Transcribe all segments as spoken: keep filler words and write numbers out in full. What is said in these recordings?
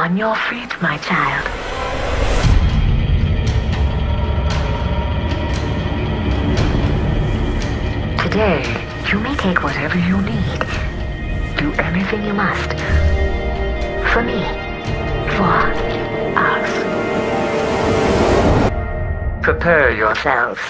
on your feet, my child. Today, you may take whatever you need. Do anything you must. For me. For us. Prepare yourselves.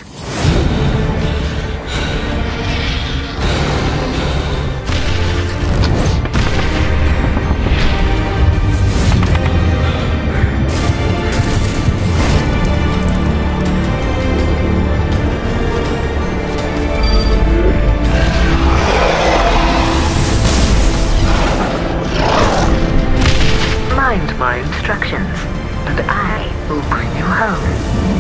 Mind my instructions, and I will bring you home.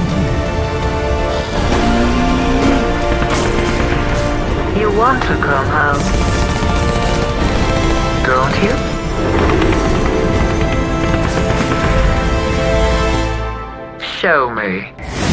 You want to come home, don't you? Show me.